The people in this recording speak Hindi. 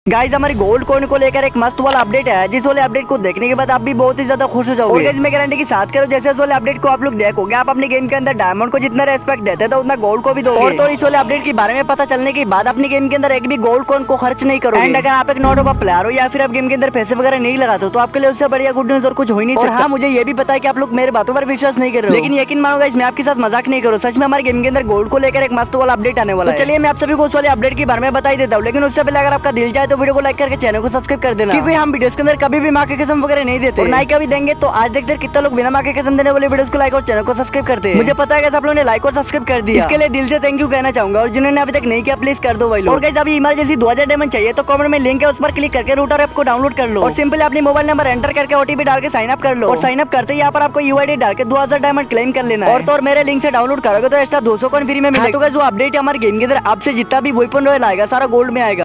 गाइस हमारी गोल्ड कॉइन को लेकर एक मस्त वाला अपडेट है, जिस वाले अपडेट को देखने के बाद आप भी बहुत ही ज्यादा खुश हो जाओगे। और गाइस मैं गारंटी की साथ करो, जैसे इस वाले अपडेट को आप लोग देखोगे, आप अपने गेम के अंदर डायमंड को जितना रेस्पेक्ट देते थे उतना गोल्ड को भी दोगे। और तो इस वाले अपडेट के बारे में पता चलने के बाद अपने गेम के अंदर एक भी गोल्ड कॉइन को खर्च नहीं करोगे। एंड अगर आप एक नॉट ऑफ प्लेयर हो या फिर आप गेम के अंदर पैसे वगैरह नहीं लगाते तो आपके लिए उससे बढ़िया गुड न्यूज और कुछ हो ही नहीं सकता। हाँ, मुझे ये भी पता है कि आप लोग मेरे बातों पर विश्वास नहीं कर रहे हो, लेकिन यकीन मानो गाइस मैं आपके साथ मजाक नहीं करूँ। सच में हमारे गेम के अंदर गोल्ड को लेकर एक मस्त वाला अपडेट आने वाला है। चलिए मैं आप सभी को उस वाले अपडेट के बारे में बता ही देता हूँ, लेकिन उससे पहले अगर आपका दिल चाहे तो वीडियो को लाइक करके चैनल को सब्सक्राइब कर देना, क्योंकि हम वीडियोस के अंदर कभी भी माँ की कसम वगैरह नहीं देते और ना ही कभी देंगे। तो आज देखते हैं कितना लोग बिना माँ की कसम देने वाले वीडियोस को लाइक और चैनल को सब्सक्राइब करते हैं। मुझे पता है कि आप लोगों ने लाइक और सब्सक्राइब कर दिया, इसके लिए दिल से थैंक यू कहना चाहूंगा। और जिन्होंने अभी तक नहीं किया प्लीज कर दो भाई लोग। और गाइस अभी इमरजेंसी 2000 डायमंड चाहिए तो कमेंट में लिंक है, उस पर क्लिक करके रूटर ऐप को डाउनलोड कर लो और सिंपली अपनी मोबाइल नंबर एंटर करके ओटीपी डाल के साइन अप कर लो। और साइन अप करते ही यहाँ पर आपको यूआईडी डाल के 2000 डायमंड क्लेम कर लेना है। और मेरे लिंक से डाउनलोड करोगे तो एक्स्ट्रा 200 कॉइन फ्री में मिलेगा। तो गाइस वो अपडेट हमारे गेम के अंदर आपसे जितना भी वेपन रॉयल आएगा सारा गोल्ड में आएगा।